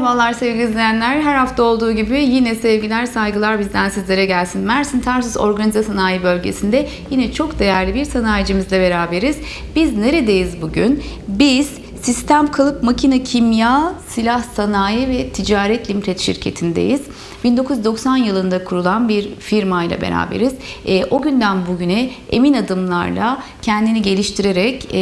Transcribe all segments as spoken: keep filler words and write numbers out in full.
Merhabalar sevgili izleyenler. Her hafta olduğu gibi yine sevgiler, saygılar bizden sizlere gelsin. Mersin Tarsus Organize Sanayi Bölgesi'nde yine çok değerli bir sanayicimizle beraberiz. Biz neredeyiz bugün? Biz Sistem Kalıp Makine Kimya Silah Sanayi ve Ticaret Limited şirketindeyiz. bin dokuz yüz doksan yılında kurulan bir firmayla beraberiz. E, o günden bugüne emin adımlarla kendini geliştirerek e,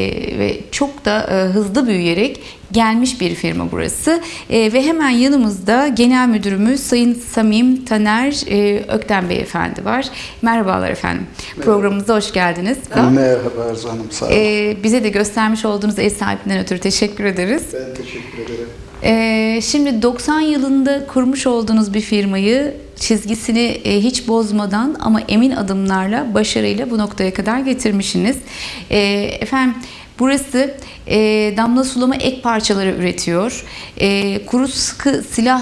ve çok da e, hızlı büyüyerek gelmiş bir firma burası. E, ve hemen yanımızda Genel Müdürümüz Sayın Samim Taner e, Ökten Beyefendi var. Merhabalar efendim. Merhaba. Programımıza hoş geldiniz. Merhaba Arzu Hanım, sağ olun. E, bize de göstermiş olduğunuz ev sahipliğinden ötürü teşekkür ederiz. Ben teşekkür ederim. Ee, şimdi doksan yılında kurmuş olduğunuz bir firmayı çizgisini e, hiç bozmadan ama emin adımlarla, başarıyla bu noktaya kadar getirmişsiniz. E, efendim burası e, damla sulama ek parçaları üretiyor. E, kuru sıkı silah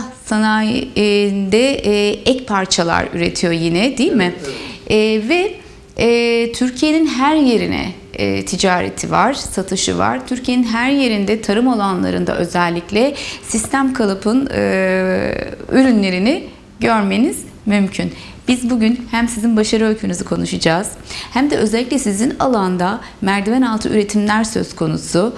sanayinde e, ek parçalar üretiyor yine, değil mi? Evet, evet. E, ve e, Türkiye'nin her yerine E, ticareti var, satışı var. Türkiye'nin her yerinde, tarım alanlarında özellikle Sistem Kalıp'ın e, ürünlerini görmeniz mümkün. Biz bugün hem sizin başarı öykünüzü konuşacağız, hem de özellikle sizin alanda merdiven altı üretimler söz konusu.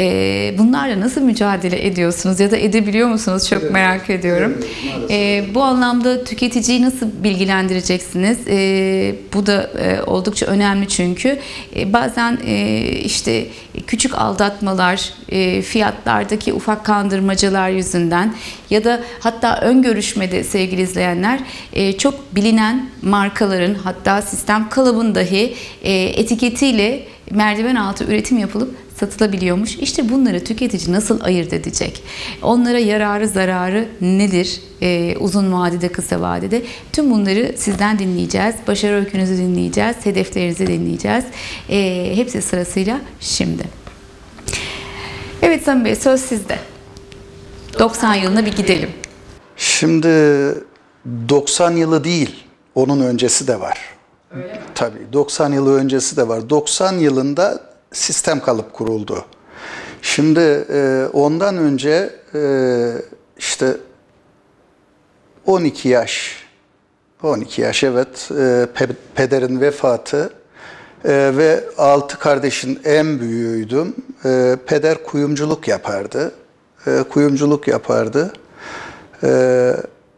E, bunlarla nasıl mücadele ediyorsunuz ya da edebiliyor musunuz? Çok evet, merak ediyorum. Evet, e, bu anlamda tüketiciyi nasıl bilgilendireceksiniz? E, bu da e, oldukça önemli çünkü e, bazen e, işte küçük aldatmalar, e, fiyatlardaki ufak kandırmacalar yüzünden ya da hatta ön görüşmede sevgili izleyenler e, çok bilinen markaların, hatta Sistem Kalıp'ın dahi e, etiketiyle merdiven altı üretim yapılıp satılabiliyormuş. İşte bunları tüketici nasıl ayırt edecek? Onlara yararı zararı nedir? Ee, uzun vadede, kısa vadede. Tüm bunları sizden dinleyeceğiz. Başarı öykünüzü dinleyeceğiz. Hedeflerinizi dinleyeceğiz. Ee, hepsi sırasıyla şimdi. Evet Samim Bey, söz sizde. doksan yılına bir gidelim. Şimdi doksan yılı değil, onun öncesi de var. Öyle mi? Tabii doksan yılı öncesi de var. doksan yılında Sistem Kalıp kuruldu. Şimdi e, ondan önce e, işte on iki yaş, on iki yaş evet, e, pe pederin vefatı e, ve altı kardeşin en büyüğüydüm. E, peder kuyumculuk yapardı. E, kuyumculuk yapardı. E,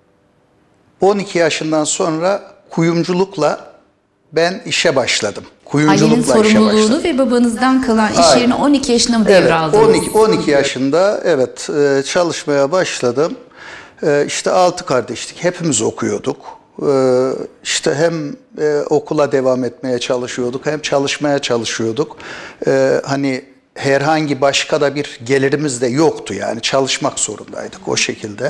on iki yaşından sonra kuyumculukla ben işe başladım. Ailenin sorumluluğunu ve babanızdan kalan iş yerini on iki yaşında mı devraldınız? Evet, on iki, on iki yaşında evet çalışmaya başladım. İşte altı kardeştik, hepimiz okuyorduk. İşte hem okula devam etmeye çalışıyorduk, hem çalışmaya çalışıyorduk. Hani herhangi başka da bir gelirimiz de yoktu, yani çalışmak zorundaydık o şekilde.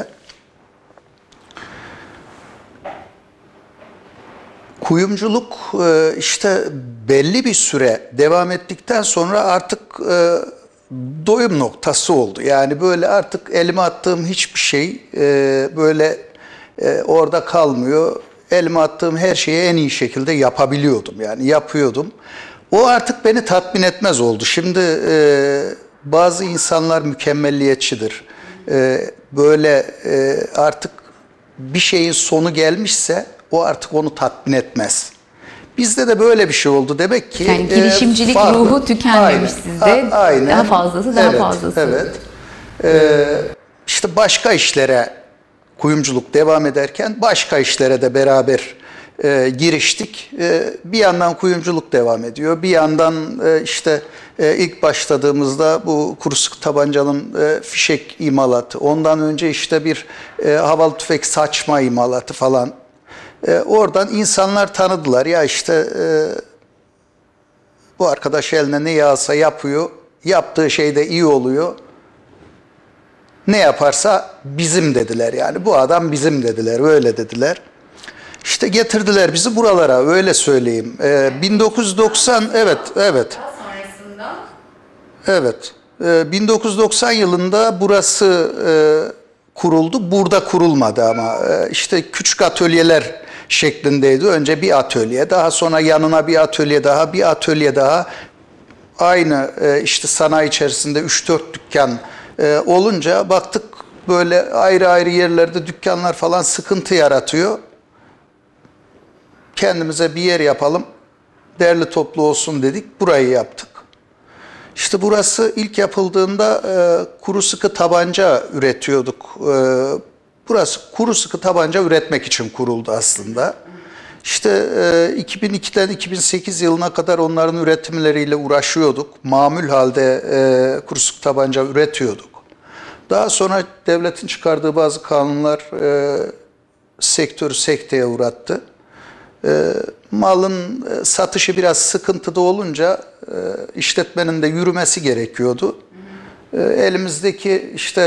Kuyumculuk işte belli bir süre devam ettikten sonra artık doyum noktası oldu. Yani böyle artık elime attığım hiçbir şey böyle orada kalmıyor. Elime attığım her şeyi en iyi şekilde yapabiliyordum. Yani yapıyordum. O artık beni tatmin etmez oldu. Şimdi bazı insanlar mükemmelliyetçidir. Böyle artık bir şeyin sonu gelmişse o artık onu tatmin etmez. Bizde de böyle bir şey oldu demek ki. Yani girişimcilik e, ruhu tükenmemiş aynen, sizde. A aynen. Daha fazlası, daha evet, fazlası. Evet. Ee, işte başka işlere kuyumculuk devam ederken başka işlere de beraber e, giriştik. E, bir yandan kuyumculuk devam ediyor. Bir yandan e, işte e, ilk başladığımızda bu kuru sıkı tabancanın e, fişek imalatı. Ondan önce işte bir e, havalı tüfek saçma imalatı falan. E, oradan insanlar tanıdılar. Ya işte e, bu arkadaş eline ne yağsa yapıyor. Yaptığı şey de iyi oluyor. Ne yaparsa bizim dediler. Yani bu adam bizim dediler. Öyle dediler. İşte getirdiler bizi buralara. Öyle söyleyeyim. E, bin dokuz yüz doksan evet evet. Evet. E, bin dokuz yüz doksan yılında burası e, kuruldu. Burada kurulmadı ama e, işte küçük atölyeler şeklindeydi. Önce bir atölye, daha sonra yanına bir atölye daha, bir atölye daha. Aynı e, işte sanayi içerisinde üç dört dükkan e, olunca baktık böyle ayrı ayrı yerlerde dükkanlar falan sıkıntı yaratıyor. Kendimize bir yer yapalım, derli toplu olsun dedik, burayı yaptık. İşte burası ilk yapıldığında e, kuru sıkı tabanca üretiyorduk. E, burası kuru sıkı tabanca üretmek için kuruldu aslında. İşte e, iki bin ikiden iki bin sekiz yılına kadar onların üretimleriyle uğraşıyorduk. Mamul halde e, kuru sıkı tabanca üretiyorduk. Daha sonra devletin çıkardığı bazı kanunlar e, sektörü sekteye uğrattı. E, malın e, satışı biraz sıkıntıda olunca e, işletmenin de yürümesi gerekiyordu. E, elimizdeki işte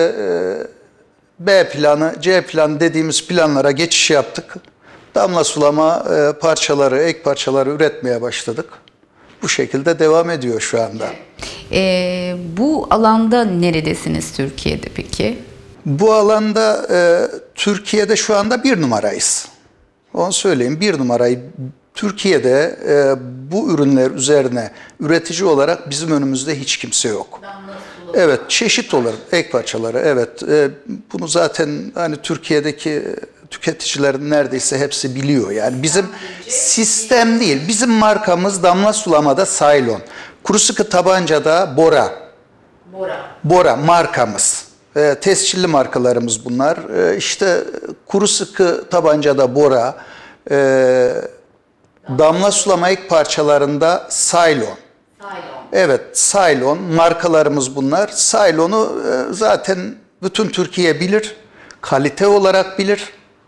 e, B planı, C planı dediğimiz planlara geçiş yaptık. Damla sulama e, parçaları, ek parçaları üretmeye başladık. Bu şekilde devam ediyor şu anda. E, bu alanda neredesiniz Türkiye'de peki? Bu alanda e, Türkiye'de şu anda bir numarayız. Onu söyleyeyim, bir numarayı Türkiye'de e, bu ürünler üzerine üretici olarak bizim önümüzde hiç kimse yok. Evet, çeşit olarak ek parçaları, evet. E, bunu zaten hani Türkiye'deki tüketicilerin neredeyse hepsi biliyor. Yani bizim sistem değil, bizim markamız damla sulamada Saylon. Kuru sıkı tabancada Bora. Bora. Bora markamız. E, tescilli markalarımız bunlar. E, işte kuru sıkı tabancada Bora, e, damla sulama ek parçalarında Saylon. Saylon. Evet, Saylon markalarımız bunlar. Saylon'u e, zaten bütün Türkiye bilir, kalite olarak bilir.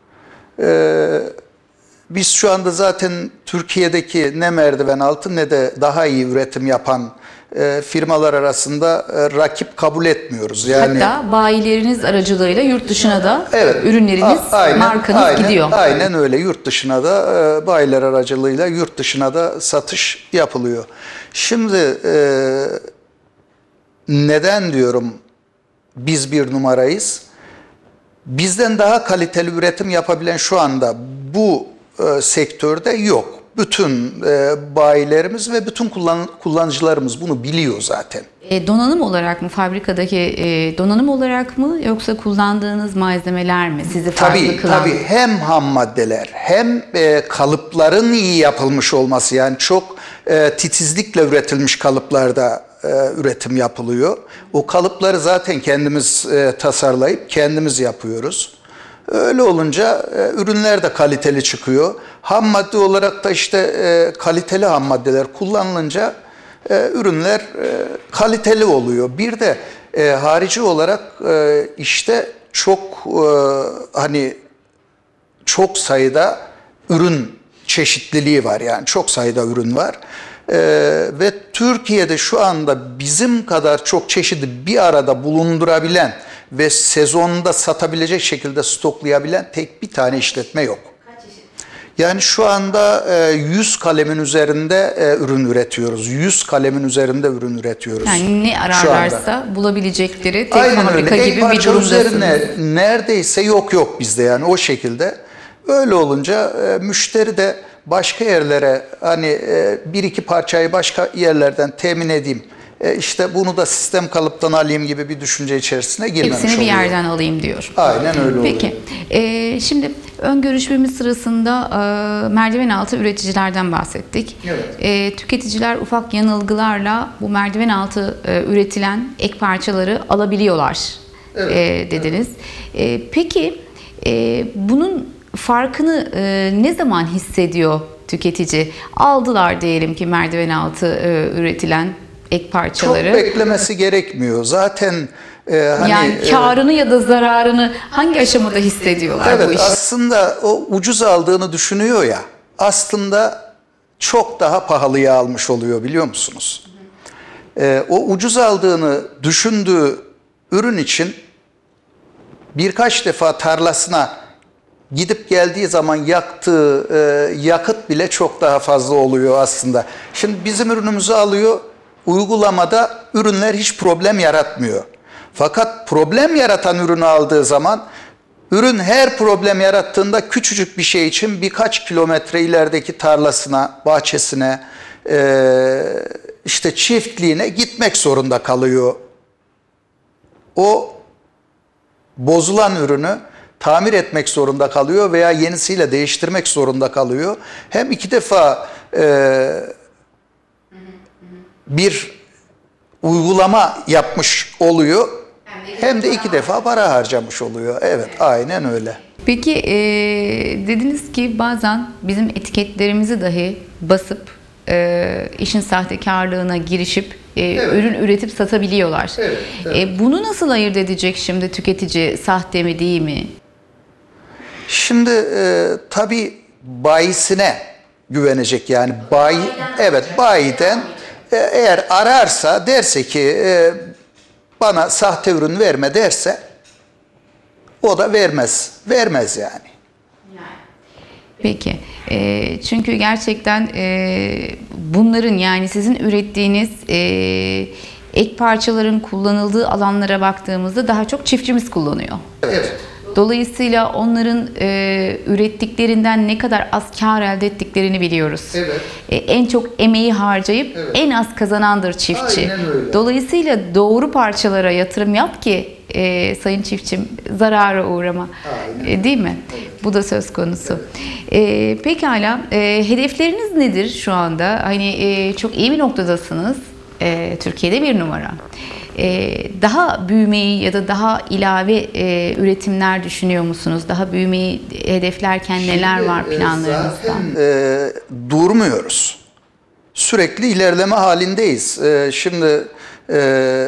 E, biz şu anda zaten Türkiye'deki ne merdiven altı ne de daha iyi üretim yapan e, firmalar arasında e, rakip kabul etmiyoruz. Yani hatta bayileriniz aracılığıyla yurt dışına da evet, ürünleriniz, a- aynen, markanız aynen, gidiyor. Aynen öyle. Yurt dışına da e, bayiler aracılığıyla yurt dışına da satış yapılıyor. Şimdi e, neden diyorum biz bir numarayız? Bizden daha kaliteli üretim yapabilen şu anda bu e, sektörde yok. Bütün e, bayilerimiz ve bütün kullan, kullanıcılarımız bunu biliyor zaten. E, donanım olarak mı, fabrikadaki e, donanım olarak mı, yoksa kullandığınız malzemeler mi sizi farklı Tabii, kılan? tabii hem ham maddeler hem e, kalıpların iyi yapılmış olması, yani çok e, titizlikle üretilmiş kalıplarda e, üretim yapılıyor. O kalıpları zaten kendimiz e, tasarlayıp kendimiz yapıyoruz. Öyle olunca e, ürünler de kaliteli çıkıyor. Ham madde olarak da işte e, kaliteli ham maddeler kullanılınca e, ürünler e, kaliteli oluyor. Bir de e, harici olarak e, işte çok e, hani çok sayıda ürün çeşitliliği var, yani çok sayıda ürün var. Ee, ve Türkiye'de şu anda bizim kadar çok çeşidi bir arada bulundurabilen ve sezonda satabilecek şekilde stoklayabilen tek bir tane işletme yok. Kaç çeşit? Yani şu anda e, yüz kalemin üzerinde e, ürün üretiyoruz. yüz kalemin üzerinde ürün üretiyoruz. Yani ne ararlarsa bulabilecekleri tek Aynen fabrika öyle. gibi Ek bir parça durumdasınız. üzerine neredeyse yok yok bizde, yani o şekilde. Öyle olunca e, müşteri de başka yerlere hani e, bir iki parçayı başka yerlerden temin edeyim, e, işte bunu da sistem kalıptan alayım gibi bir düşünce içerisine girmemiş oluyor. Hepsini bir yerden alayım diyor. Aynen öyle oluyor. Peki, e, şimdi ön görüşmemiz sırasında e, merdiven altı üreticilerden bahsettik. Evet. E, tüketiciler ufak yanılgılarla bu merdiven altı e, üretilen ek parçaları alabiliyorlar Evet, e, dediniz. E, peki, e, bunun farkını e, ne zaman hissediyor tüketici? Aldılar diyelim ki merdiven altı e, üretilen ek parçaları. Çok beklemesi gerekmiyor. Zaten e, hani Yani e, karını ya da zararını hangi aşamada hissediyorlar evet, bu iş? aslında o ucuz aldığını düşünüyor ya, aslında çok daha pahalıya almış oluyor, biliyor musunuz? E, o ucuz aldığını düşündüğü ürün için birkaç defa tarlasına gidip geldiği zaman yaktığı e, yakıt bile çok daha fazla oluyor aslında. Şimdi bizim ürünümüzü alıyor, uygulamada ürünler hiç problem yaratmıyor. Fakat problem yaratan ürünü aldığı zaman, ürün her problem yarattığında küçücük bir şey için birkaç kilometre ilerideki tarlasına, bahçesine, e, işte çiftliğine gitmek zorunda kalıyor. O bozulan ürünü tamir etmek zorunda kalıyor veya yenisiyle değiştirmek zorunda kalıyor. Hem iki defa e, bir uygulama yapmış oluyor, hem de iki defa para harcamış oluyor. Evet, aynen öyle. Peki e, dediniz ki bazen bizim etiketlerimizi dahi basıp e, işin sahtekarlığına girişip e, Evet. ürün üretip satabiliyorlar. Evet, evet. E, bunu nasıl ayırt edecek şimdi tüketici, sahte mi değil mi? Şimdi e, tabii bayisine güvenecek, yani bayi, evet bayiden e, eğer ararsa, derse ki e, bana sahte ürün verme derse, o da vermez. Vermez yani. Peki. E, çünkü gerçekten e, bunların, yani sizin ürettiğiniz e, ek parçaların kullanıldığı alanlara baktığımızda daha çok çiftçimiz kullanıyor. Evet. Dolayısıyla onların e, ürettiklerinden ne kadar az kar elde ettiklerini biliyoruz. Evet. E, en çok emeği harcayıp Evet. en az kazanandır çiftçi. Aynen öyle. Dolayısıyla doğru parçalara yatırım yap ki e, sayın çiftçim zarara uğrama. Aynen. E, değil mi? Bu da söz konusu. E, pekala. E, hedefleriniz nedir şu anda? Hani e, çok iyi bir noktadasınız. E, Türkiye'de bir numara. E, daha büyümeyi ya da daha ilave e, üretimler düşünüyor musunuz? Daha büyümeyi hedeflerken neler var Şimdi, e, planlarınızda? Zaten e, durmuyoruz. Sürekli ilerleme halindeyiz. E, şimdi e,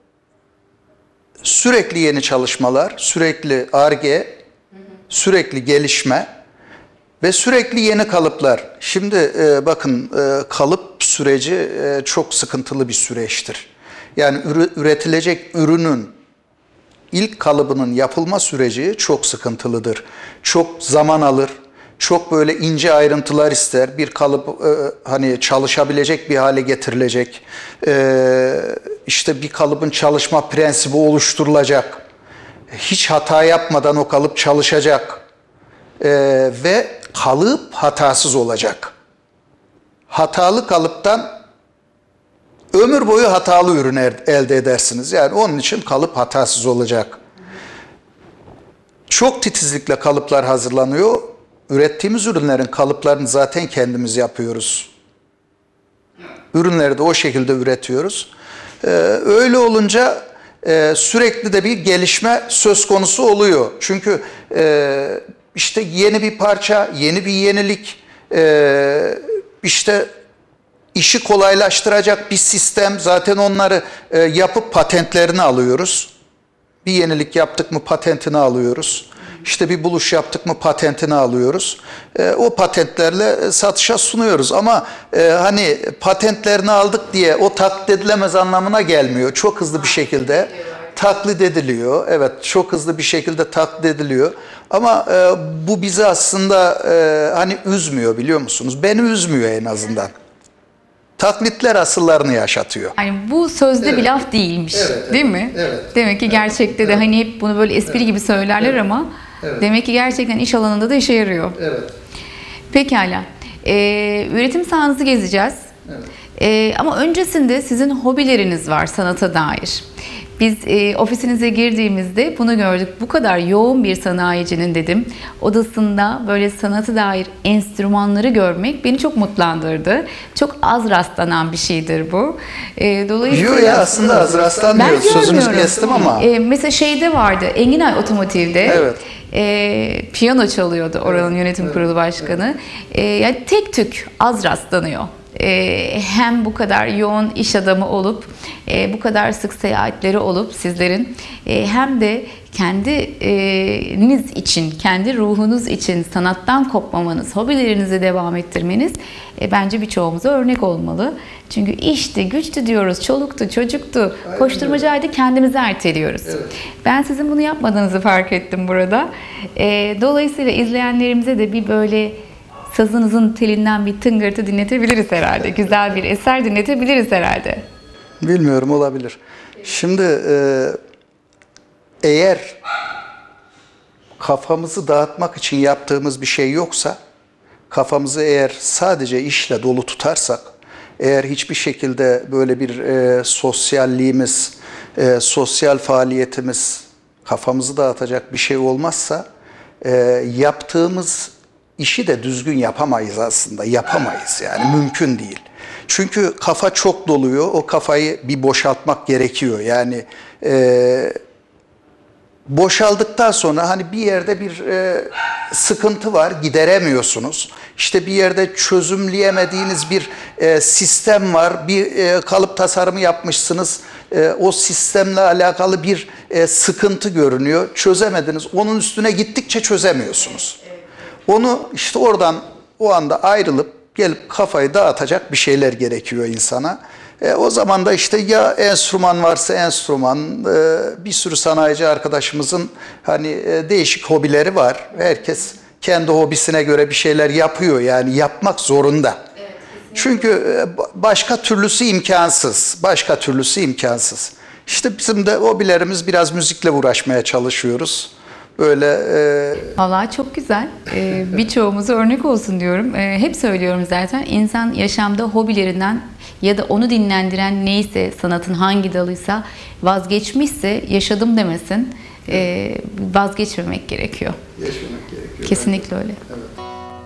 sürekli yeni çalışmalar, sürekli Ar-Ge, sürekli gelişme ve sürekli yeni kalıplar. Şimdi e, bakın e, kalıp süreci e, çok sıkıntılı bir süreçtir. Yani ürü- üretilecek ürünün ilk kalıbının yapılma süreci çok sıkıntılıdır. Çok zaman alır. Çok böyle ince ayrıntılar ister. Bir kalıp e, hani çalışabilecek bir hale getirilecek. E, işte bir kalıbın çalışma prensibi oluşturulacak. Hiç hata yapmadan o kalıp çalışacak. E, ve kalıp hatasız olacak. Hatalı kalıptan ömür boyu hatalı ürün er- elde edersiniz. Yani onun için kalıp hatasız olacak. Çok titizlikle kalıplar hazırlanıyor. Ürettiğimiz ürünlerin kalıplarını zaten kendimiz yapıyoruz. Ürünleri de o şekilde üretiyoruz. Ee, öyle olunca e, sürekli de bir gelişme söz konusu oluyor. Çünkü e, işte yeni bir parça, yeni bir yenilik, e, işte işi kolaylaştıracak bir sistem. Zaten onları e, yapıp patentlerini alıyoruz. Bir yenilik yaptık mı patentini alıyoruz. İşte bir buluş yaptık mı patentini alıyoruz. E, o patentlerle e, satışa sunuyoruz. Ama e, hani patentlerini aldık diye o taklit edilemez anlamına gelmiyor. Çok hızlı bir şekilde taklit ediliyor. Evet, çok hızlı bir şekilde taklit ediliyor. Ama e, bu bizi aslında e, hani üzmüyor, biliyor musunuz? Beni üzmüyor en azından. Taklitler asıllarını yaşatıyor. Yani bu sözde Evet. bir laf değilmiş, Evet, değil evet, mi? evet. Demek ki gerçekte de Evet. hani hep bunu böyle espri gibi söylerler ama Evet. demek ki gerçekten iş alanında da işe yarıyor. Evet. Pekala. Ee, üretim sahanızı gezeceğiz. Evet. Ee, ama öncesinde sizin hobileriniz var sanata dair. Biz e, ofisinize girdiğimizde bunu gördük. Bu kadar yoğun bir sanayicinin dedim odasında böyle sanata dair enstrümanları görmek beni çok mutlandırdı. Çok az rastlanan bir şeydir bu. E, dolayısıyla Yok ya, aslında az rastlanmıyor. ben Sözünüzü görmüyorum. kestim ama. E, mesela şeyde vardı, Enginay Otomotiv'de Evet. e, piyano çalıyordu oranın yönetim kurulu başkanı. E, yani tek tük az rastlanıyor. E, hem bu kadar yoğun iş adamı olup e, bu kadar sık seyahatleri olup sizlerin e, hem de kendiniz için, kendi ruhunuz için sanattan kopmamanız, hobilerinizi devam ettirmeniz e, bence birçoğumuza örnek olmalı. Çünkü işti, güçtü diyoruz, çoluktu, çocuktu, Aynen koşturmacaydı, kendimizi erteliyoruz. Evet. Ben sizin bunu yapmadığınızı fark ettim burada. E, dolayısıyla izleyenlerimize de bir böyle sazınızın telinden bir tıngırtı dinletebiliriz herhalde. Güzel bir eser dinletebiliriz herhalde. Bilmiyorum, olabilir. Şimdi e, eğer kafamızı dağıtmak için yaptığımız bir şey yoksa, kafamızı eğer sadece işle dolu tutarsak, eğer hiçbir şekilde böyle bir e, sosyalliğimiz, e, sosyal faaliyetimiz kafamızı dağıtacak bir şey olmazsa e, yaptığımız işi de düzgün yapamayız aslında. Yapamayız yani, mümkün değil. Çünkü kafa çok doluyor. O kafayı bir boşaltmak gerekiyor. Yani e, boşaldıktan sonra hani bir yerde bir e, sıkıntı var, gideremiyorsunuz. İşte bir yerde çözümleyemediğiniz bir e, sistem var, bir e, kalıp tasarımı yapmışsınız. E, o sistemle alakalı bir e, sıkıntı görünüyor, çözemediniz. Onun üstüne gittikçe çözemiyorsunuz. Onu işte oradan o anda ayrılıp gelip kafayı dağıtacak bir şeyler gerekiyor insana. E, o zaman da işte ya enstrüman varsa enstrüman, e, bir sürü sanayici arkadaşımızın hani e, değişik hobileri var. Herkes kendi hobisine göre bir şeyler yapıyor, yani yapmak zorunda. Evet, çünkü e, başka türlüsü imkansız, başka türlüsü imkansız. İşte bizim de hobilerimiz, biraz müzikle uğraşmaya çalışıyoruz. Böyle e... Vallahi çok güzel. Ee, birçoğumuza örnek olsun diyorum. Ee, hep söylüyorum zaten. İnsan yaşamda hobilerinden ya da onu dinlendiren neyse, sanatın hangi dalıysa vazgeçmişse yaşadım demesin. Ee, vazgeçmemek gerekiyor. Yaşamak gerekiyor. Kesinlikle öyle. Evet.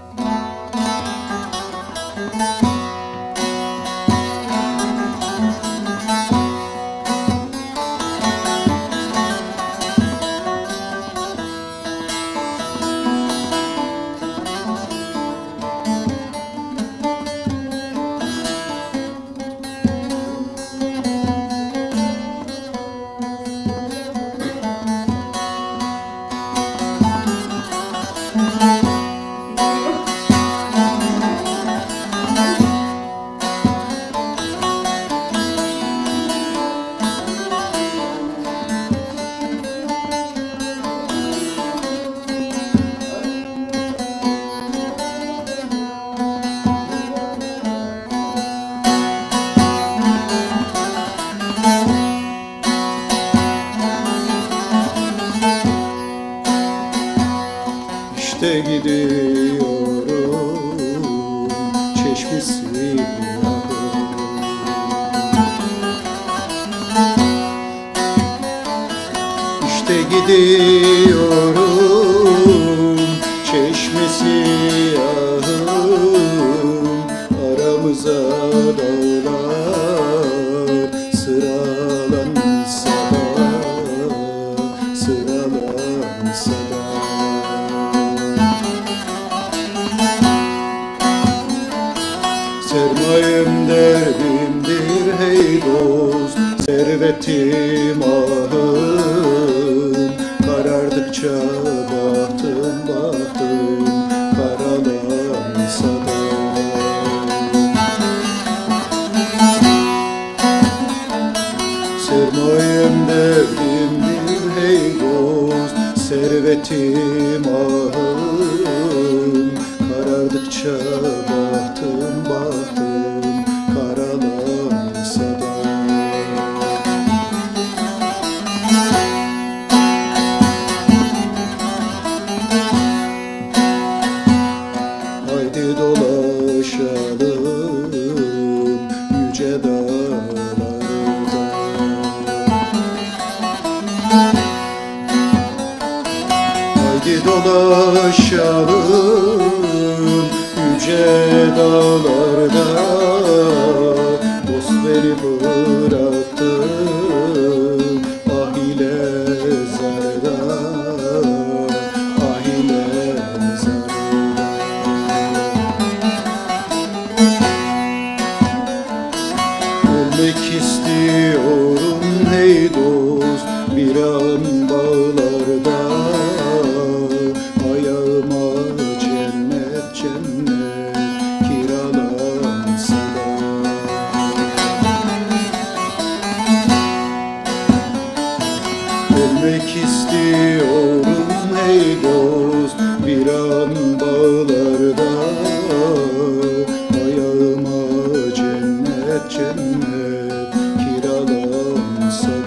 İşte gidiyorum çeşmesi İşte gidiyorum çeşmesi ahım, aramıza dağlar sıralansa da, sıralansa da. Sermayem derdimdir hey dost, servetim ahım, karardıkça bahtım bahtım karalansa da. Sermayem derdimdir hey dost, servetim ahım, karardıkça bahtım bahtım karalansa da. Haydi dolaşalım yüce dağlarda, haydi dolaşalım yüce dağlarda. Dost beni bıraktı ah ile zarda, ah ile zarda. Ölmek istiyorum hey dost bir an bağlarda, ayağıma cennet cennet kiralansa da. Ölmek istiyorum hey dost bir an bağlarda, ayağıma cennet cennet kiralansa da.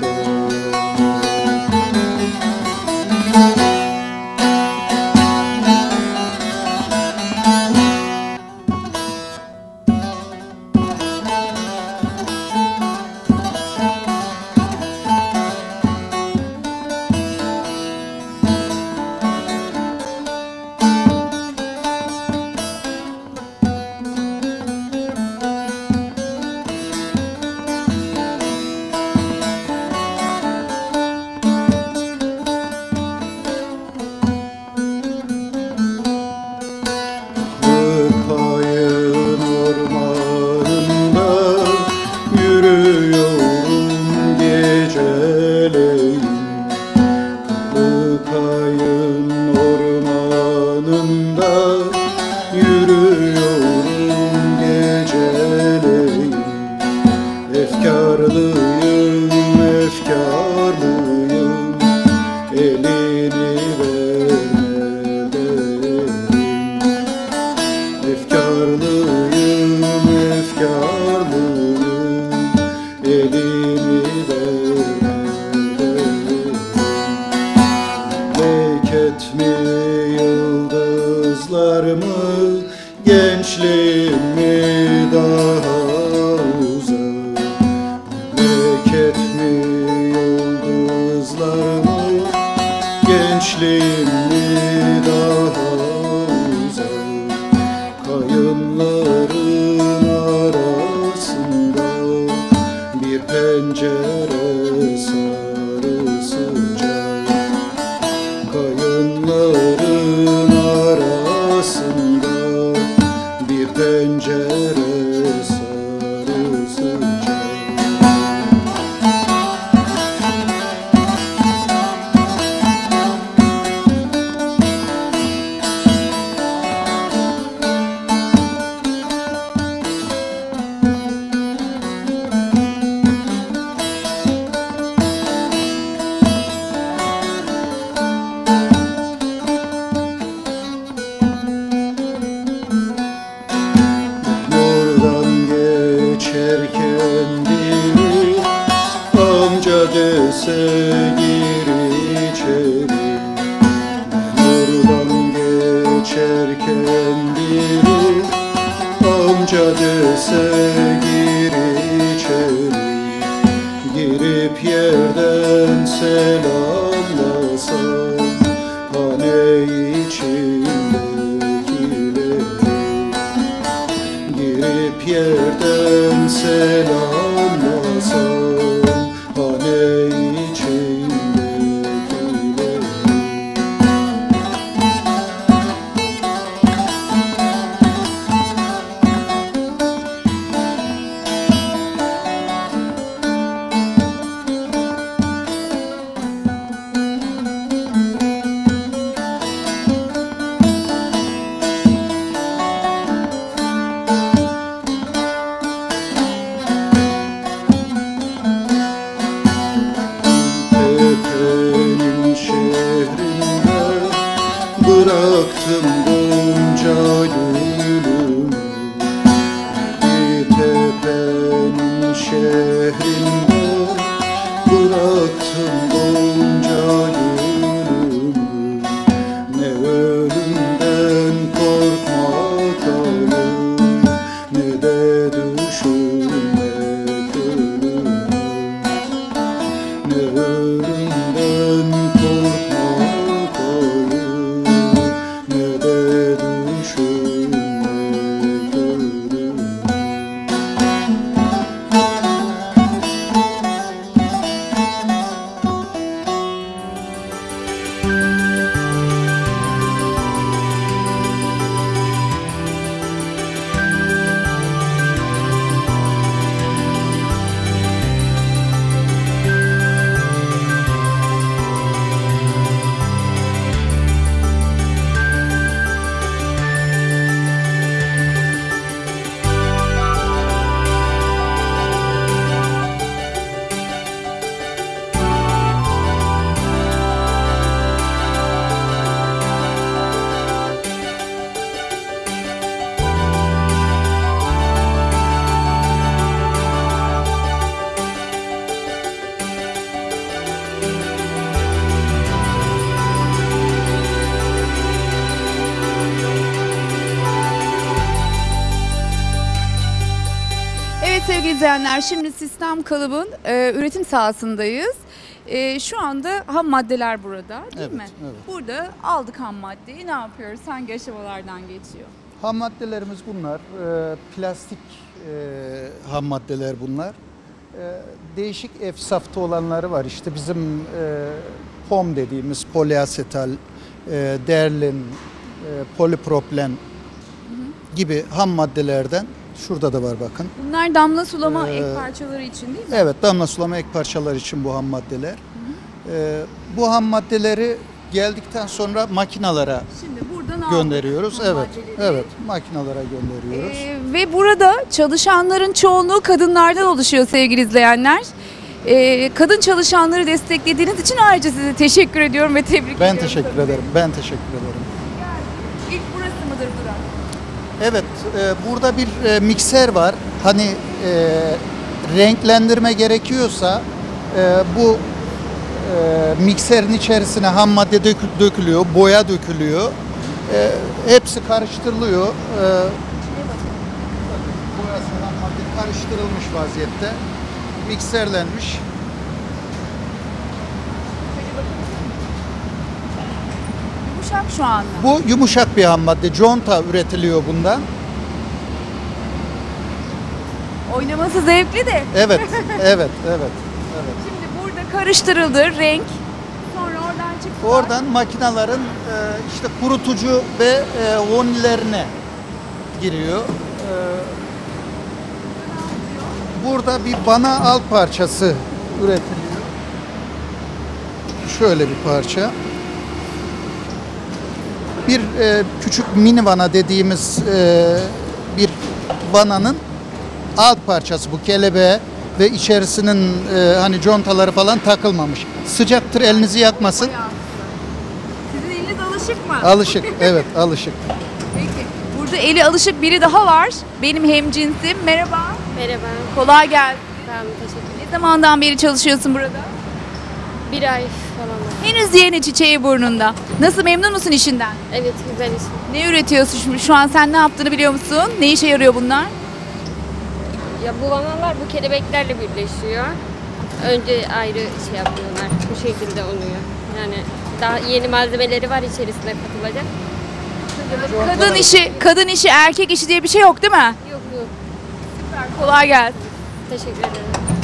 dese gir içeri. Oradan geçerken biri amca dese gir içeri. Girip yerden selamlasam hane içindekileri. Girip yerden selamlasam hane içindekileri. Tepenin şehrinde bıraktım gonca gülümü. Bir tepenin şehrinde bıraktım gonca gülümü. Ne ölümden korkmak alım, ne de düşünmek ölümü. Ne ölümden korkmak ayıp, ne de düşünmek ölüm. Evet sevgili izleyenler, şimdi Sistem Kalıbın e, üretim sahasındayız. E, şu anda ham maddeler burada değil Evet, mi? evet. Burada aldık ham maddeyi, ne yapıyoruz? Hangi aşamalardan geçiyor? Ham maddelerimiz bunlar. Ee, plastik e, ham maddeler bunlar. Ee, değişik efsafta olanları var. İşte bizim e, P O M dediğimiz poliasetal, e, derlin, e, poliproplen gibi ham maddelerden şurada da var bakın. Bunlar damla sulama Ee, ek parçaları için değil mi? Evet, damla sulama ek parçalar için bu ham maddeler. Ee, bu ham maddeleri geldikten sonra makinalara Şimdi buradan aldık gönderiyoruz. ham Evet, maddeleri. evet, makinalara gönderiyoruz. Ee, ve burada çalışanların çoğunluğu kadınlardan oluşuyor sevgili izleyenler. Ee, kadın çalışanları desteklediğiniz için ayrıca size teşekkür ediyorum ve tebrik Ben ediyorum. teşekkür tabii. ederim. Ben teşekkür ederim. İlk burası mıdır Durak? Evet, e, burada bir e, mikser var. Hani e, renklendirme gerekiyorsa e, bu e, mikserin içerisine ham madde dökü- dökülüyor, boya dökülüyor. E, hepsi karıştırılıyor. E, boyası ham madde karıştırılmış vaziyette. Mikserlenmiş. Yumuşak şu anda. Bu yumuşak bir ham madde. Conta üretiliyor bundan. Oynaması zevkli de. Evet, evet, evet. Evet. Şimdi burada karıştırıldı renk. Sonra oradan çıktı. Oradan makinaların e, işte kurutucu ve e, vonilerine giriyor. E, burada bir bana alt parçası üretiliyor. Şöyle bir parça. Bir e, küçük mini vana dediğimiz e, bir vananın alt parçası bu, kelebeğe ve içerisinin e, hani contaları falan takılmamış. Sıcaktır, elinizi yakmasın. Sizin eliniz alışık mı? Alışık, evet, alışık. Peki. Burada eli alışık biri daha var. Benim hemcinsim. Merhaba. Merhaba. Kolay gelsin. Tamam, teşekkür ederim. Ne zamandan beri çalışıyorsun burada? Bir ay falan oldu. Henüz yeni çiçeği burnunda. Nasıl, memnun musun işinden? Evet, güzel iş. Ne üretiyorsun şimdi? Şu an sen ne yaptığını biliyor musun? Ne işe yarıyor bunlar? Ya bu vanalar bu kelebeklerle birleşiyor. Önce ayrı şey yapıyorlar. Bu şekilde oluyor. Yani daha yeni malzemeleri var içerisine katılacak. Kadın işi, kadın işi, erkek işi diye bir şey yok değil mi? Yok yok. Kolay gelsin. Teşekkür ederim.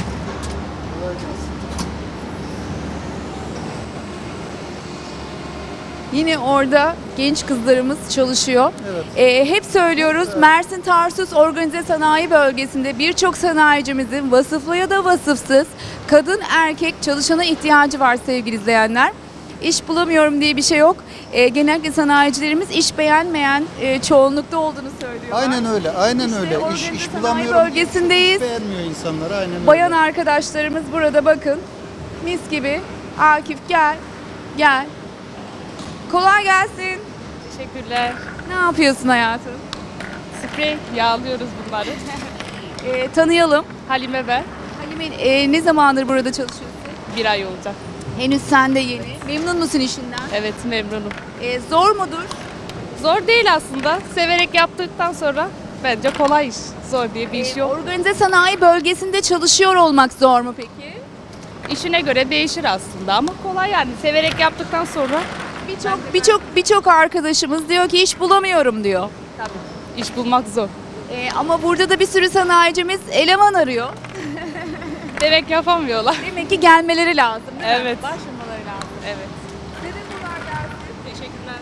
Yine orada genç kızlarımız çalışıyor. Ee, hep söylüyoruz, Mersin Tarsus Organize Sanayi Bölgesi'nde birçok sanayicimizin vasıflı ya da vasıfsız kadın erkek çalışana ihtiyacı var sevgili izleyenler. İş bulamıyorum diye bir şey yok. Ee, genellikle sanayicilerimiz iş beğenmeyen e, çoğunlukta olduğunu söylüyorlar. Aynen öyle, aynen İşte öyle. İş, organize iş sanayi bulamıyorum. bölgesindeyiz. Hiç beğenmiyor insanlar, aynen öyle. Bayan arkadaşlarımız burada, bakın. Mis gibi. Akif gel. Gel. Kolay gelsin. Teşekkürler. Ne yapıyorsun hayatım? Sprey yağlıyoruz bunları. Ee, tanıyalım. Halime ben. Halime, e, ne zamandır burada çalışıyorsun? Bir ay olacak. Henüz sen de yeni. Memnun musun işinden? Evet, memnunum. Ee, zor mudur? Zor değil aslında. Severek yaptıktan sonra bence kolay iş. Zor diye bir iş Ee, yok. organize sanayi bölgesinde çalışıyor olmak zor mu peki? İşine göre değişir aslında ama kolay yani. Severek yaptıktan sonra Birçok birçok birçok arkadaşımız diyor ki iş bulamıyorum diyor. tabii iş bulmak zor. Ee, ama burada da bir sürü sanayicimiz eleman arıyor. Demek yapamıyorlar. Demek ki gelmeleri lazım değil mi? Evet. Başvurmaları lazım. Evet. Size de kolay gelsin. Teşekkürler.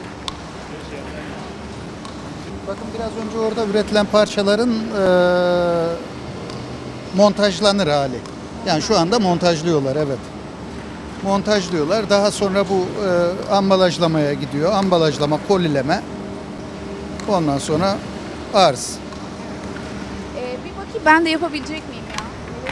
Bakın biraz önce orada üretilen parçaların eee montajlanır hali. Yani şu anda montajlıyorlar, evet. Montajlıyorlar. Daha sonra bu eee ambalajlamaya gidiyor. Ambalajlama, kolileme. Ondan sonra arz. Ee, bir bakayım ben de yapabilecek miyim ya?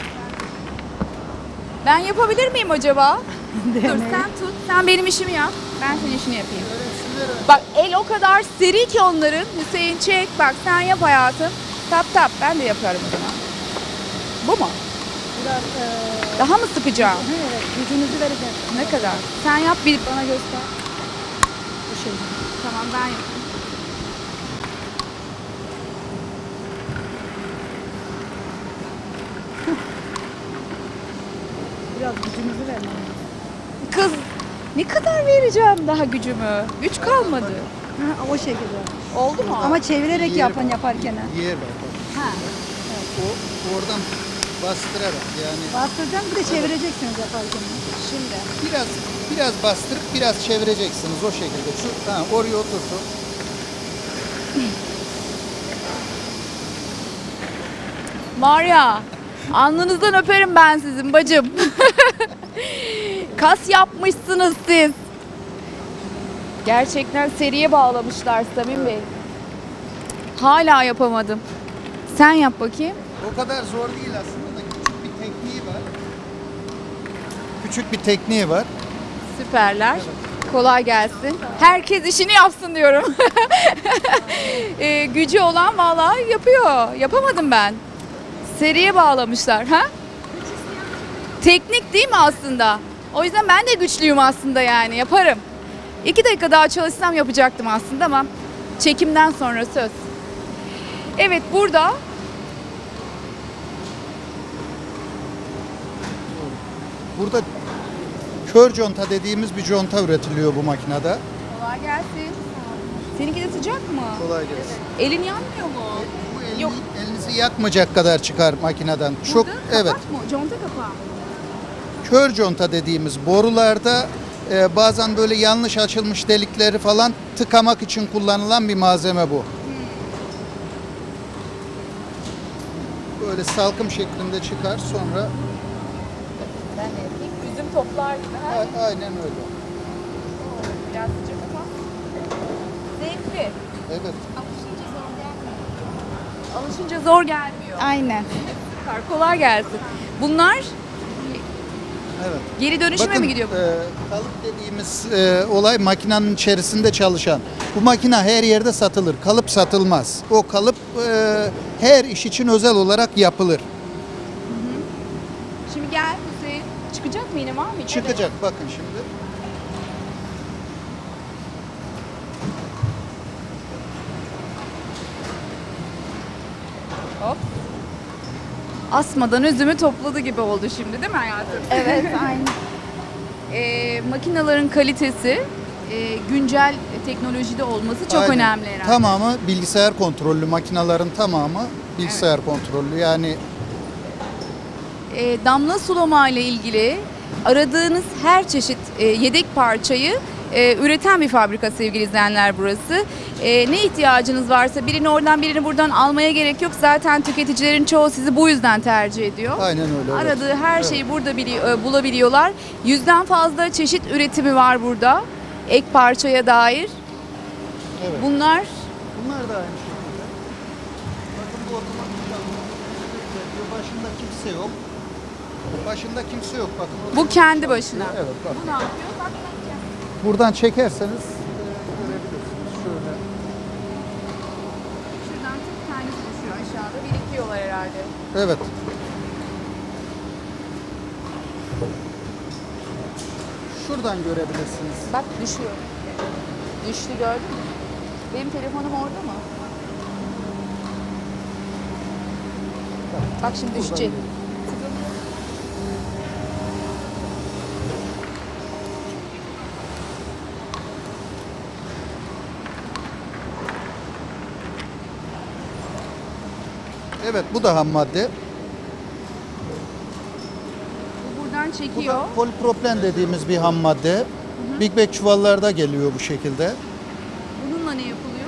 Ben yapabilir miyim acaba? Dur sen tut, sen benim işimi yap. Ben senin işini yapayım. Bak el o kadar seri ki onların. Hüseyin çek, bak sen yap hayatım. Tap tap, ben de yaparım o zaman. Bu mu? Biraz eee, Daha mı sıkacağım? evet, gücünüzü vereceğiz. Ne kadar? Sen yap, bir bana göster. Bu şey. Tamam ben yapayım. Biraz gücünüzü vermeniz. Kız ne kadar vereceğim daha gücümü? Güç kalmadı. Ha, o şekilde. Oldu mu? Ama çevirerek Yer yapın var. yaparken. ha. Yer var. Ha. O, oradan bastırarak yani Bastıracaksın bir de çevireceksiniz yaparken. Şimdi. biraz biraz bastırıp biraz çevireceksiniz o şekilde. Şu, ha, oraya oturdu. Var ya, alnınızdan öperim ben sizin bacım. Kas yapmışsınız siz. Gerçekten seriye bağlamışlar Samim Bey. Hala yapamadım. Sen yap bakayım. O kadar zor değil aslında da küçük bir tekniği var. Küçük bir tekniği var. Süperler. Kolay gelsin. Herkes işini yapsın diyorum. Ee, gücü olan vallahi yapıyor. Yapamadım ben. Seriye bağlamışlar. Ha? Teknik değil mi aslında? O yüzden ben de güçlüyüm aslında yani. Yaparım. İki dakika daha çalışsam yapacaktım aslında ama çekimden sonra söz. Evet, burada Burada kör conta dediğimiz bir conta üretiliyor bu makinede. kolay gelsin. Seninki de sıcak mı? Kolay gelsin. Elin yanmıyor mu? Bu elini- Yok. elinizi yakmayacak kadar çıkar makineden. Çok Burada evet. kapak mı? Conta kapağı mı? Kör conta dediğimiz borularda e, bazen böyle yanlış açılmış delikleri falan tıkamak için kullanılan bir malzeme bu. Böyle salkım şeklinde çıkar sonra Ben de yapayım. Üzüm toplar gibi. Ha? a- aynen öyle. Biraz sıcak ama zevkli. Evet. Alışınca zor gelmiyor. Alışınca zor gelmiyor. Aynen. Süper, kolay gelsin. Bunlar Evet. geri dönüşüme Bakın, mi gidiyor? e, kalıp dediğimiz e, olay makinenin içerisinde çalışan. Bu makine her yerde satılır. Kalıp satılmaz. O kalıp e, her iş için özel olarak yapılır. Şimdi gel Hüseyin. Çık- çıkacak mı yine, var mı? Çıkacak bakın şimdi. Hop. Asmadan üzümü topladı gibi oldu şimdi, değil mi hayatım? Evet, aynı. Ee, makinelerin kalitesi, e, güncel teknolojide olması çok Aynen. önemli herhalde. Tamamı bilgisayar kontrollü, makinelerin tamamı bilgisayar kontrollü. Yani E, damla sulama ile ilgili aradığınız her çeşit e, yedek parçayı e, üreten bir fabrika sevgili izleyenler burası. E, ne ihtiyacınız varsa birini oradan birini buradan almaya gerek yok. Zaten tüketicilerin çoğu sizi bu yüzden tercih ediyor. aynen öyle. evet. Aradığı her şeyi burada bili- e, bulabiliyorlar. Yüzden fazla çeşit üretimi var burada. Ek parçaya dair. Evet. Bunlar Bunlar da aynı şekilde. Bakın bu otomatik çalışıyor. Başında kimse yok. Başında kimse yok bakın. bu kendi başına. Evet bak. Bu ne yapıyor? Bak, bak, bak. Buradan çekerseniz e, görebilirsiniz şöyle. Şuradan tık tanesi düşüyor aşağıda. Birikiyorlar herhalde. Evet. Şuradan görebilirsiniz. Bak düşüyor. Düştü, gördün mü? Benim telefonum orada mı? Bak şimdi düşecek. Evet bu da ham madde. Bu buradan Bu çekiyor. da polipropilen dediğimiz bir ham madde. Big Bag çuvallarda geliyor bu şekilde. Bununla ne yapılıyor?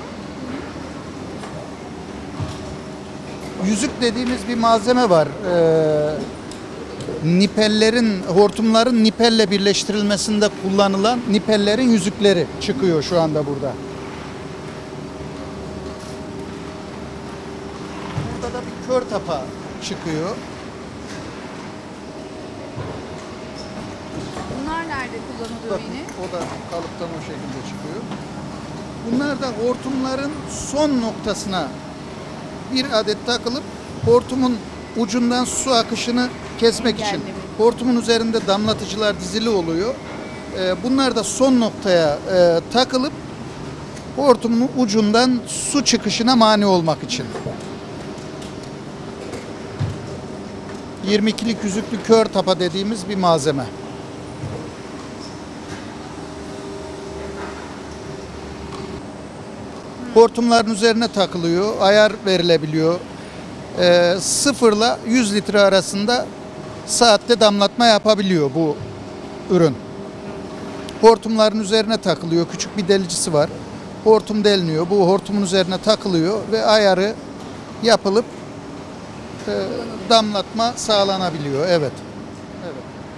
Yüzük dediğimiz bir malzeme var. Ee, nipellerin, hortumların nipelle birleştirilmesinde kullanılan nipellerin yüzükleri çıkıyor şu anda burada. Burada da bir kör tapa çıkıyor. Bunlar nerede kullanılıyor Bakın, yine? o da kalıptan o şekilde çıkıyor. Bunlar da hortumların son noktasına bir adet takılıp hortumun ucundan su akışını kesmek için. Engelleme. Hortumun üzerinde damlatıcılar dizili oluyor. Ee, Bunlar da son noktaya e, takılıp hortumun ucundan su çıkışına mani olmak için. yirmi ikilik yüzüklü kör tapa dediğimiz bir malzeme. Hortumların üzerine takılıyor, ayar verilebiliyor. Ee, sıfırla yüz litre arasında saatte damlatma yapabiliyor bu ürün. Hortumların üzerine takılıyor, küçük bir delicisi var. Hortum deliniyor, bu hortumun üzerine takılıyor ve ayarı yapılıp e, damlatma sağlanabiliyor. Evet. Evet.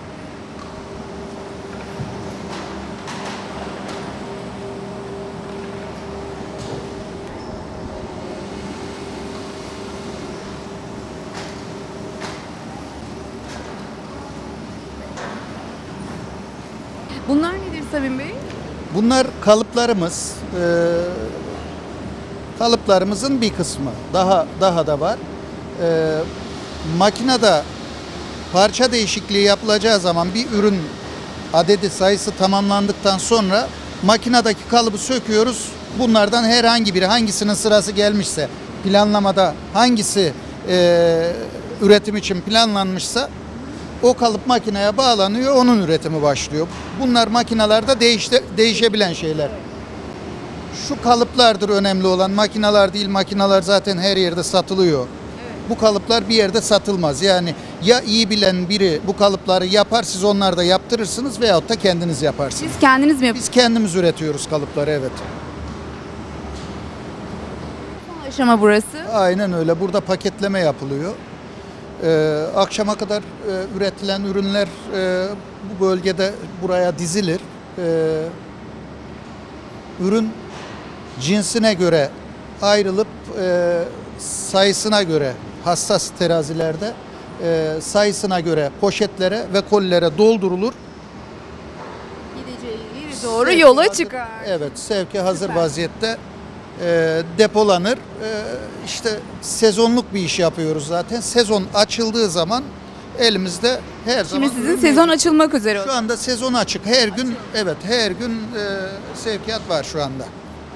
Bunlar nedir Samim Bey? Bunlar kalıplarımız. Ee, kalıplarımızın bir kısmı. Daha daha da var. Ee, makinede parça değişikliği yapılacağı zaman bir ürün adedi sayısı tamamlandıktan sonra makinedeki kalıbı söküyoruz. Bunlardan herhangi biri hangisinin sırası gelmişse, planlamada hangisi e, üretim için planlanmışsa o kalıp makineye bağlanıyor, onun üretimi başlıyor. Bunlar makinelerde değişte, değişebilen şeyler. Şu kalıplardır önemli olan, makineler değil, makineler zaten her yerde satılıyor. Bu kalıplar bir yerde satılmaz. Yani ya iyi bilen biri bu kalıpları yapar, siz onlar da yaptırırsınız veyahut da kendiniz yaparsınız. Siz kendiniz mi yapıyorsunuz? Biz kendimiz üretiyoruz kalıpları, evet. Son aşama burası. Aynen öyle. Burada paketleme yapılıyor. Ee, akşama kadar e, üretilen ürünler e, bu bölgede buraya dizilir. Ee, ürün cinsine göre ayrılıp e, sayısına göre hassas terazilerde e, sayısına göre poşetlere ve kolilere doldurulur. Gideceği yere doğru Sevki yola hazır- çıkar. Evet, sevki hazır Süper. vaziyette e, depolanır. E, işte sezonluk bir iş yapıyoruz zaten. Sezon açıldığı zaman elimizde her zaman. Şimdi sizin sezon açılmak üzere. Şu anda sezon açık. Her gün, evet, her gün e, sevkiyat var şu anda.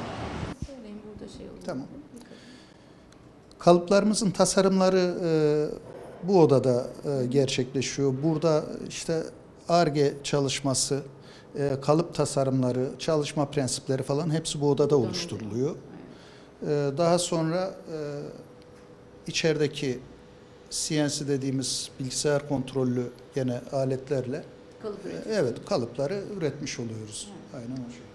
Tamam. Kalıplarımızın tasarımları e, bu odada e, gerçekleşiyor. Burada işte Ar-Ge çalışması, e, kalıp tasarımları, çalışma prensipleri falan hepsi bu odada oluşturuluyor. E, daha sonra e, içerideki C N C dediğimiz bilgisayar kontrollü gene aletlerle Kalıp e, evet kalıpları üretmiş oluyoruz. Aynen o şey.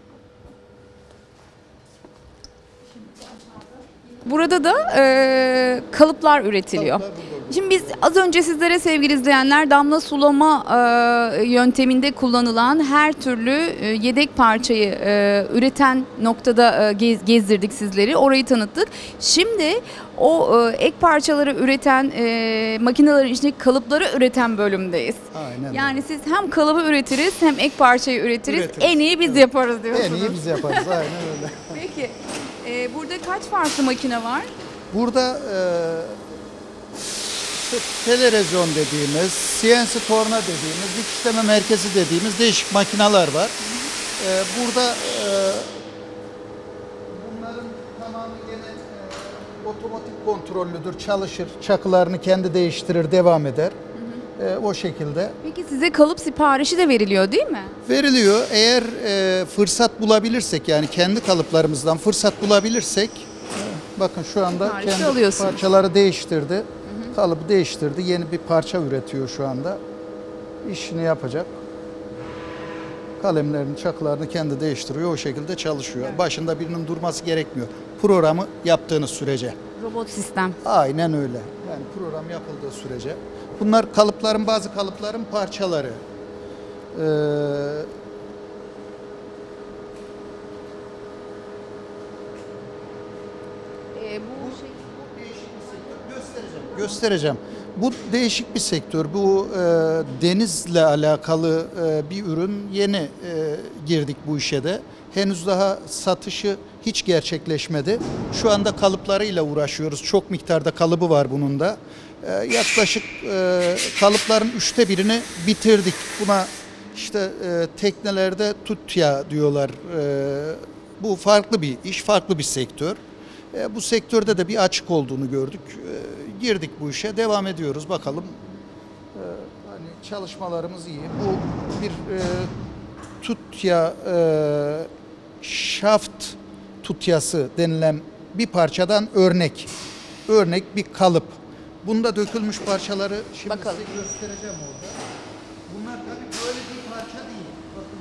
Burada da e, kalıplar üretiliyor. Kalıplar burada oluyor. Şimdi biz az önce sizlere sevgili izleyenler damla sulama e, yönteminde kullanılan her türlü e, yedek parçayı e, üreten noktada e, gez, gezdirdik sizleri. Orayı tanıttık. Şimdi o e, ek parçaları üreten e, makinelerin içindeki kalıpları üreten bölümdeyiz. Aynen. Yani siz hem kalıbı üretiriz hem ek parçayı üretiriz. Üretiriz. En iyi biz Evet. yaparız diyorsunuz. En iyi biz yaparız. Aynen öyle. Peki e, burada kaç farklı makine var? Burada e, işte televizyon dediğimiz, C N C torna dediğimiz, dikiş işleme merkezi dediğimiz değişik makineler var. E, burada e, bunların tamamı gene e, otomatik kontrollüdür, çalışır, çakılarını kendi değiştirir, devam eder. E, o şekilde. Peki size kalıp siparişi de veriliyor değil mi? Veriliyor. Eğer e, fırsat bulabilirsek, yani kendi kalıplarımızdan fırsat bulabilirsek, e, bakın şu anda Siparişi kendi alıyorsunuz. parçaları değiştirdi. Kalıbı değiştirdi. Yeni bir parça üretiyor şu anda. İşini yapacak. Kalemlerini, çakılarını kendi değiştiriyor. O şekilde çalışıyor. Başında birinin durması gerekmiyor. Programı yaptığınız sürece. Robot sistem. Aynen öyle. Yani program yapıldığı sürece. Bunlar kalıpların, bazı kalıpların parçaları. Ee, Ee, bu şey... göstereceğim. Göstereceğim. Bu değişik bir sektör. Bu e, denizle alakalı e, bir ürün. Yeni e, girdik bu işe de. Henüz daha satışı hiç gerçekleşmedi. Şu anda kalıplarıyla uğraşıyoruz. Çok miktarda kalıbı var bunun da. E, yaklaşık e, kalıpların üçte birini bitirdik. Buna işte e, teknelerde tutya diyorlar. E, bu farklı bir iş, farklı bir sektör. E, bu sektörde de bir açık olduğunu gördük. E, girdik bu işe, devam ediyoruz. Bakalım. E, hani çalışmalarımız iyi. Bu bir e, tutya, e, şaft tutyası denilen bir parçadan örnek. Örnek bir kalıp. Bunda dökülmüş parçaları şimdi Bakalım. size göstereceğim orada. Bunlar tabii böyle bir parça değil. Bakın.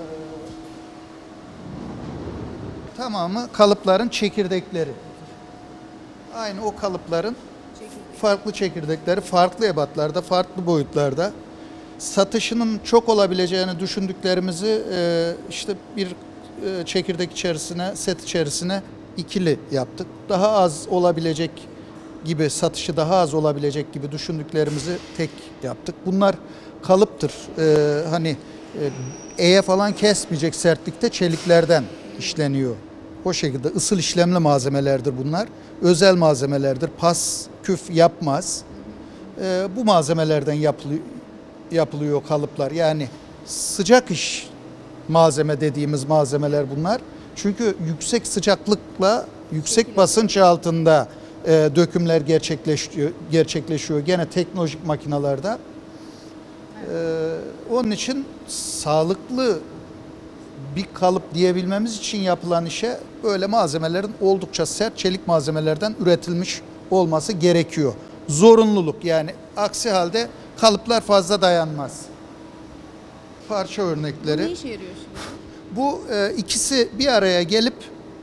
e, tamamı kalıpların çekirdekleri. Aynı o kalıpların farklı çekirdekleri, farklı ebatlarda, farklı boyutlarda. Satışının çok olabileceğini düşündüklerimizi e, işte bir e, çekirdek içerisine, set içerisine ikili yaptık. Daha az olabilecek gibi, satışı daha az olabilecek gibi düşündüklerimizi tek yaptık. Bunlar kalıptır. E, hani e, eye falan kesmeyecek sertlikte çeliklerden işleniyor. O şekilde ısıl işlemli malzemelerdir bunlar. Özel malzemelerdir. Pas, küf yapmaz. E, bu malzemelerden yapılıyor. yapılıyor kalıplar. Yani sıcak iş malzeme dediğimiz malzemeler bunlar. Çünkü yüksek sıcaklıkla, yüksek basınç altında e, dökümler gerçekleşiyor, gerçekleşiyor. Gene teknolojik makinalarda. E, onun için sağlıklı bir kalıp diyebilmemiz için yapılan işe böyle malzemelerin oldukça sert çelik malzemelerden üretilmiş olması gerekiyor. Zorunluluk, yani aksi halde kalıplar fazla dayanmaz. Parça örnekleri. Ne işe yarıyor şimdi? Bu e, ikisi bir araya gelip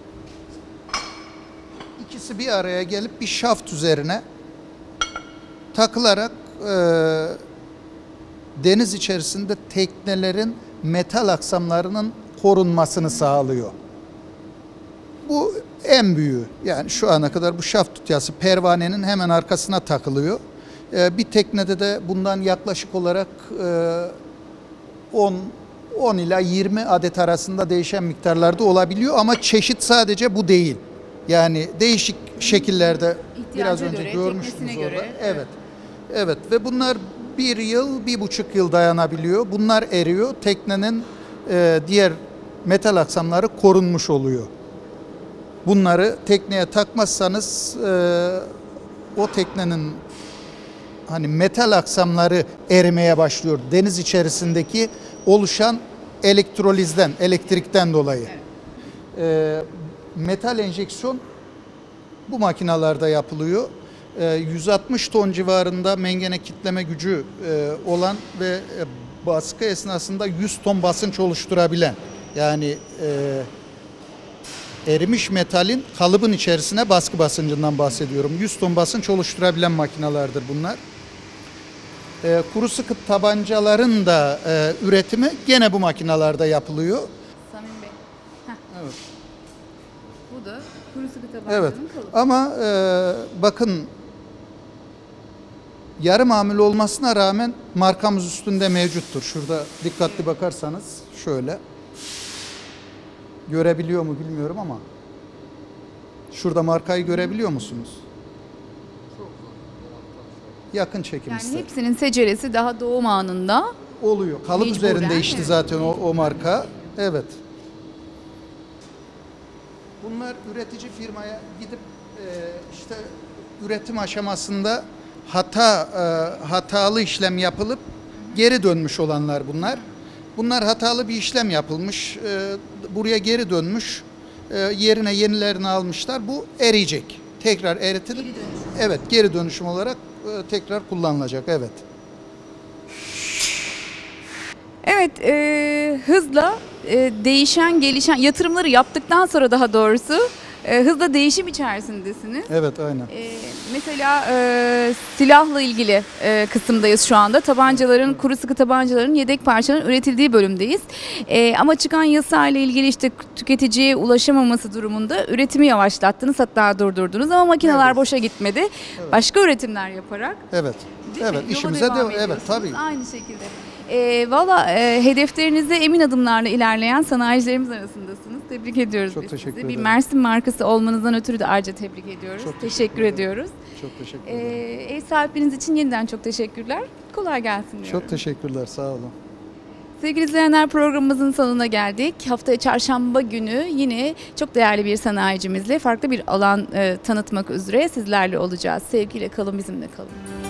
ikisi bir araya gelip bir şaft üzerine takılarak e, deniz içerisinde teknelerin metal aksamlarının korunmasını sağlıyor. Bu en büyüğü. Yani şu ana kadar bu şaft tutyası pervanenin hemen arkasına takılıyor. Bir teknede de bundan yaklaşık olarak on ila yirmi adet arasında değişen miktarlarda olabiliyor ama çeşit sadece bu değil. Yani değişik şekillerde İhtiyaca biraz önce göre, görmüştünüz teknesine orada. göre. Evet. Evet ve bunlar bir yıl, bir buçuk yıl dayanabiliyor. Bunlar eriyor. Teknenin e, diğer metal aksamları korunmuş oluyor. Bunları tekneye takmazsanız e, o teknenin hani metal aksamları erimeye başlıyor. Deniz içerisindeki oluşan elektrolizden, elektrikten dolayı. E, metal enjeksiyon bu makinalarda yapılıyor. E, yüz altmış ton civarında mengene kitleme gücü e, olan ve e, baskı esnasında yüz ton basınç oluşturabilen, yani e, erimiş metalin kalıbın içerisine baskı basıncından bahsediyorum. yüz ton basınç oluşturabilen makinalardır bunlar. E, kuru sıkı tabancaların da e, üretimi gene bu makinalarda yapılıyor. Samim Bey. Heh. Evet. Bu da kuru sıkı tabancanın Evet. kalıbı. Ama e, bakın, yarı mamul olmasına rağmen markamız üstünde mevcuttur. Şurada dikkatli bakarsanız şöyle. Görebiliyor mu bilmiyorum ama şurada markayı görebiliyor musunuz? Yakın çekim Yani ister. hepsinin seceresi daha doğum anında. Oluyor. Kalıp Mecburen, üzerinde işte evet. zaten o, o marka. Evet. Bunlar üretici firmaya gidip e, işte üretim aşamasında hata e, hatalı işlem yapılıp geri dönmüş olanlar bunlar. Bunlar hatalı bir işlem yapılmış, e, buraya geri dönmüş, e, yerine yenilerini almışlar. Bu eriyecek. Tekrar eritilip, evet, geri dönüşüm olarak e, tekrar kullanılacak. Evet. Evet, e, hızla e, değişen, gelişen yatırımları yaptıktan sonra daha doğrusu e, hızla değişim içerisindesiniz. Evet, aynen. E, mesela e, silahla ilgili e, kısımdayız şu anda. Tabancaların, kuru sıkı tabancaların yedek parçaların üretildiği bölümdeyiz. E, ama çıkan yasa ile ilgili işte tüketiciye ulaşamaması durumunda üretimi yavaşlattınız, hatta durdurdunuz ama makineler Evet. boşa gitmedi. Başka üretimler yaparak. Evet. Değil Evet, mi? Yola işimize devam de evet ediyorsunuz. tabii. Aynı şekilde. E, Valla e, hedeflerinize emin adımlarla ilerleyen sanayicilerimiz arasındasınız. Tebrik ediyoruz Çok biz teşekkür sizi. Bir ederim. Mersin markası olmanızdan ötürü de ayrıca tebrik ediyoruz. Çok teşekkür, teşekkür ederim. ediyoruz. Çok teşekkür E, ederim. ev sahipleriniz için yeniden çok teşekkürler. Kolay gelsin diyorum. Çok teşekkürler, sağ olun. Sevgili izleyenler, programımızın sonuna geldik. Haftaya çarşamba günü yine çok değerli bir sanayicimizle farklı bir alan e, tanıtmak üzere sizlerle olacağız. Sevgiyle kalın, bizimle kalın.